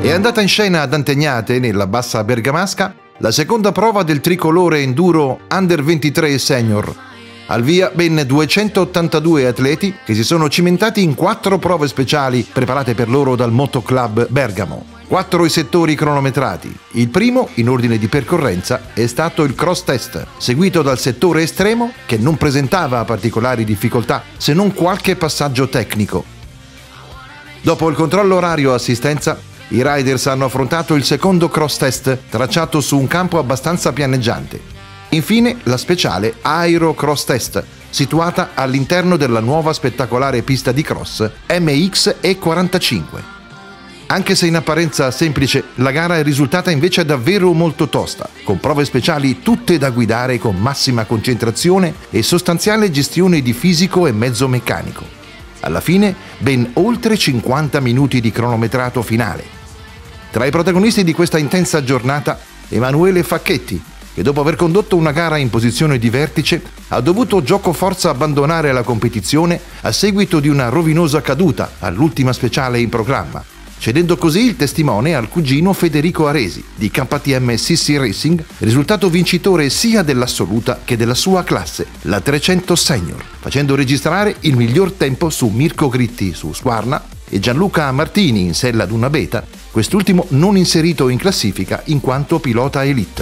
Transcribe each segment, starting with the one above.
È andata in scena ad Antegnate, nella bassa bergamasca, la seconda prova del tricolore enduro Under 23 Senior. Al via ben 282 atleti che si sono cimentati in 4 prove speciali preparate per loro dal Moto Club Bergamo. 4 i settori cronometrati. Il primo, in ordine di percorrenza, è stato il cross test, seguito dal settore estremo che non presentava particolari difficoltà se non qualche passaggio tecnico. Dopo il controllo orario-assistenza, i riders hanno affrontato il secondo cross test tracciato su un campo abbastanza pianeggiante. Infine la speciale Aero Cross Test, situata all'interno della nuova spettacolare pista di cross MX E45. Anche se in apparenza semplice, la gara è risultata invece davvero molto tosta, con prove speciali tutte da guidare con massima concentrazione e sostanziale gestione di fisico e mezzo meccanico. Alla fine, ben oltre 50 minuti di cronometrato finale. Tra i protagonisti di questa intensa giornata, Emanuele Facchetti, che dopo aver condotto una gara in posizione di vertice, ha dovuto giocoforza abbandonare la competizione a seguito di una rovinosa caduta all'ultima speciale in programma, cedendo così il testimone al cugino Federico Aresi di KTM CC Racing, risultato vincitore sia dell'assoluta che della sua classe, la 300 Senior, facendo registrare il miglior tempo su Mirko Gritti su Husqvarna e Gianluca Martini in sella ad una beta, quest'ultimo non inserito in classifica in quanto pilota elite.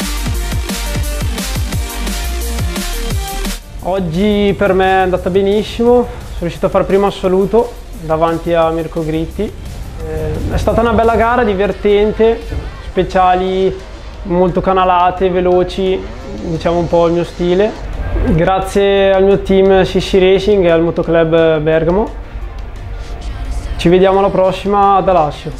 Oggi per me è andata benissimo, sono riuscito a fare primo assoluto davanti a Mirko Gritti. È stata una bella gara, divertente, speciali molto canalate, veloci, diciamo un po' il mio stile. Grazie al mio team CC Racing e al Motoclub Bergamo. Ci vediamo alla prossima ad Alassio.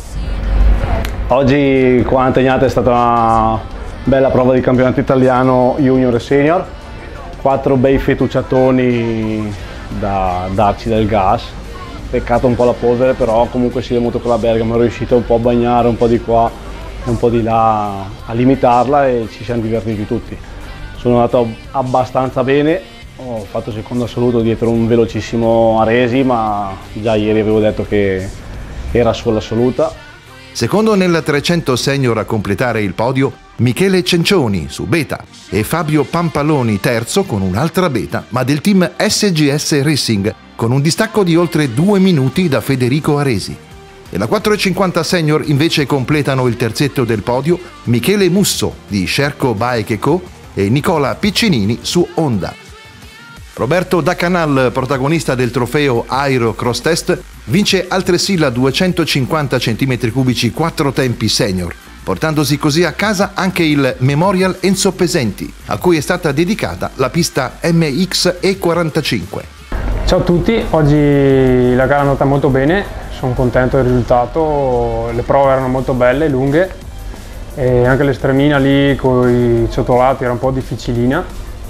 Oggi qua a Antegnate è stata una bella prova di campionato italiano junior e senior. 4 bei fettucciatoni da darci del gas. Peccato un po' la polvere, però comunque sì, il Motoclub Bergamo è riuscito un po' a bagnare un po' di qua e un po' di là, a limitarla, e ci siamo divertiti tutti. Sono andato abbastanza bene, ho fatto secondo assoluto dietro un velocissimo Aresi, ma già ieri avevo detto che era sull'assoluta. Secondo nella 300 Senior a completare il podio Michele Cencioni su beta e Fabio Pampaloni terzo con un'altra beta, ma del team SGS Racing, con un distacco di oltre 2 minuti da Federico Aresi. Nella 450 Senior invece completano il terzetto del podio Michele Musso di Sherco Bike Co e Nicola Piccinini su Honda. Roberto Dacanal, protagonista del trofeo Aero Cross Test, vince altresì la 250 cm3 4 tempi Senior, portandosi così a casa anche il Memorial Enzo Pesenti, a cui è stata dedicata la pista MX E45. Ciao a tutti, oggi la gara è andata molto bene, sono contento del risultato, le prove erano molto belle, lunghe, e anche l'estremina lì con i ciotolati era un po' difficilina,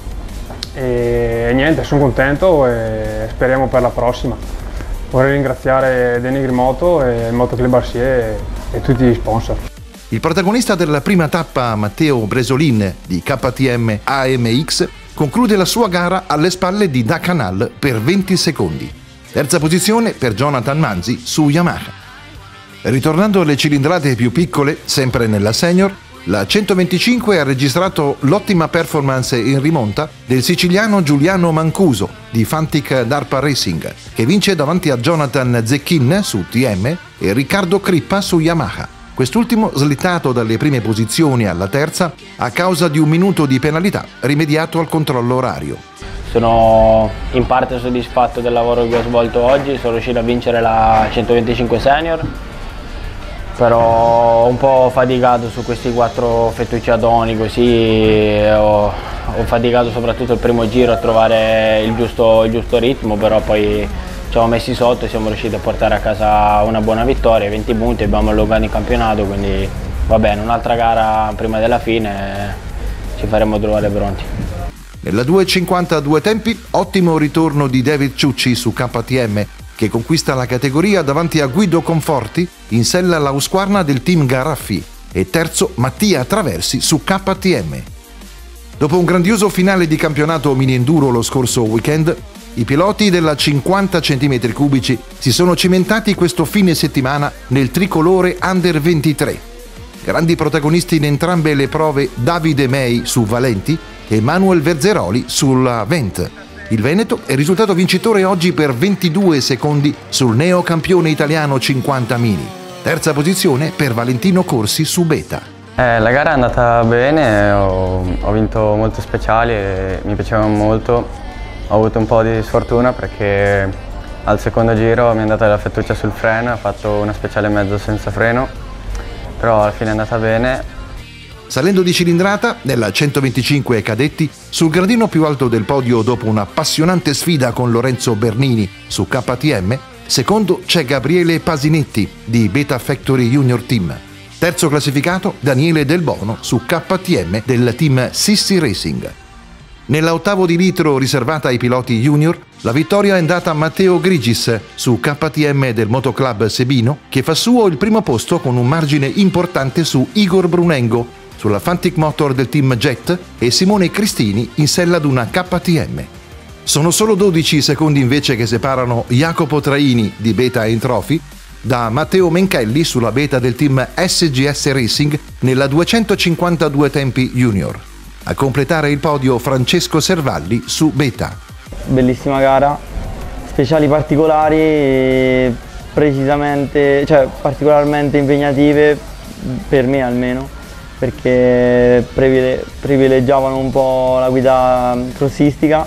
e niente, sono contento e speriamo per la prossima. Vorrei ringraziare Denigri Moto e il Motoclub Arsier e tutti gli sponsor. Il protagonista della prima tappa, Matteo Bresolin di KTM AMX, conclude la sua gara alle spalle di Dacanal per 20 secondi. Terza posizione per Jonathan Manzi su Yamaha. Ritornando alle cilindrate più piccole, sempre nella Senior, la 125 ha registrato l'ottima performance in rimonta del siciliano Giuliano Mancuso di Fantic Darpa Racing, che vince davanti a Jonathan Zecchin su TM e Riccardo Crippa su Yamaha. Quest'ultimo slittato dalle prime posizioni alla terza a causa di 1 minuto di penalità rimediato al controllo orario. Sono in parte soddisfatto del lavoro che ho svolto oggi, sono riuscito a vincere la 125 Senior, però ho un po' faticato su questi 4 fettucciatoni, così ho faticato soprattutto il primo giro a trovare il giusto ritmo, però poi ci siamo messi sotto e siamo riusciti a portare a casa una buona vittoria, 20 punti, abbiamo allungato il campionato, quindi va bene, un'altra gara prima della fine ci faremo trovare pronti. Nella 2.50 2 tempi, ottimo ritorno di David Ciucci su KTM, che conquista la categoria davanti a Guido Conforti in sella alla Husqvarna del team Garaffi, e terzo Mattia Traversi su KTM. Dopo un grandioso finale di campionato mini enduro lo scorso weekend, I piloti della 50 cm3 si sono cimentati questo fine settimana nel tricolore Under 23. Grandi protagonisti in entrambe le prove Davide Mei su Valenti e Manuel Verzeroli sulla Vent. Il Veneto è risultato vincitore oggi per 22 secondi sul neocampione italiano 50 mini. Terza posizione per Valentino Corsi su Beta. La gara è andata bene, ho vinto molto speciali e mi piaceva molto. Ho avuto un po' di sfortuna perché al secondo giro mi è andata la fettuccia sul freno e ho fatto una speciale mezzo senza freno, però alla fine è andata bene. Salendo di cilindrata, nella 125 cadetti, sul gradino più alto del podio dopo un'appassionante sfida con Lorenzo Bernini su KTM, secondo c'è Gabriele Pasinetti di Beta Factory Junior Team. Terzo classificato Daniele Del Bono su KTM del team Sissi Racing. Nella ottavo di litro riservata ai piloti junior, la vittoria è andata a Matteo Grigis su KTM del Motoclub Sebino, che fa suo il primo posto con un margine importante su Igor Brunengo, sulla Fantic Motor del team Jet e Simone Cristini in sella ad una KTM. Sono solo 12 secondi invece che separano Jacopo Traini di Beta Trophy da Matteo Menchelli sulla Beta del team SGS Racing nella 252 tempi junior. A completare il podio Francesco Servalli su Beta. Bellissima gara, speciali particolari, particolarmente impegnative, per me almeno, perché privilegiavano un po' la guida crossistica,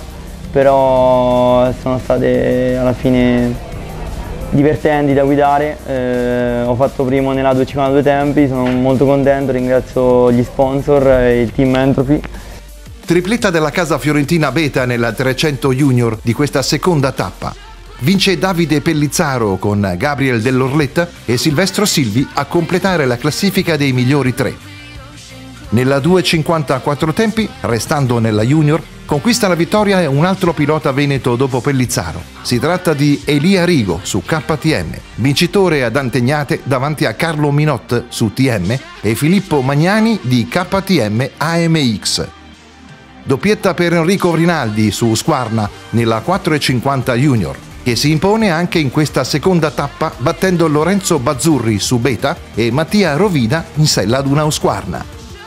però sono state alla fine divertenti da guidare. Ho fatto primo nella 252 tempi, sono molto contento, ringrazio gli sponsor e il team Entropy. Tripletta della casa fiorentina Beta nella 300 junior di questa seconda tappa. Vince Davide Pellizzaro con Gabriel Dell'Orletta e Silvestro Silvi a completare la classifica dei migliori tre. Nella 254 tempi, restando nella junior, conquista la vittoria un altro pilota veneto dopo Pellizzaro. Si tratta di Elia Rigo su KTM, vincitore ad Antegnate davanti a Carlo Minot su TM e Filippo Magnani di KTM AMX. Doppietta per Enrico Rinaldi su Squarna nella 450 junior, che si impone anche in questa seconda tappa battendo Lorenzo Bazzurri su Beta e Mattia Rovida in sella ad una Husqvarna.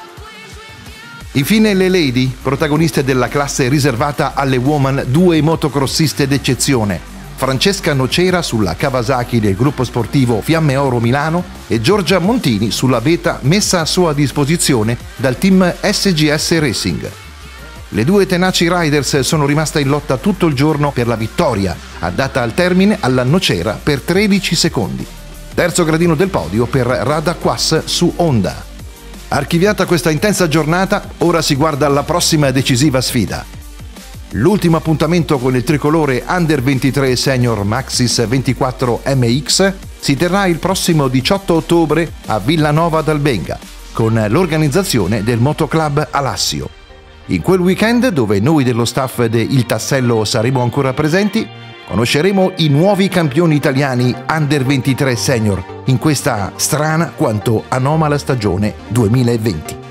Infine le lady, protagoniste della classe riservata alle woman, due motocrossiste d'eccezione, Francesca Nocera sulla Kawasaki del gruppo sportivo Fiamme Oro Milano e Giorgia Montini sulla Beta messa a sua disposizione dal team SGS Racing. Le due tenaci riders sono rimaste in lotta tutto il giorno per la vittoria, andata al termine alla Nocera per 13 secondi. Terzo gradino del podio per Rada Quas su Honda. Archiviata questa intensa giornata, ora si guarda alla prossima decisiva sfida. L'ultimo appuntamento con il tricolore Under 23 Senior Maxxis 24 MX si terrà il prossimo 18 ottobre a Villanova d'Albenga, con l'organizzazione del Motoclub Alassio. In quel weekend, dove noi dello staff de Il Tassello saremo ancora presenti, conosceremo i nuovi campioni italiani Under 23 Senior in questa strana quanto anomala stagione 2020.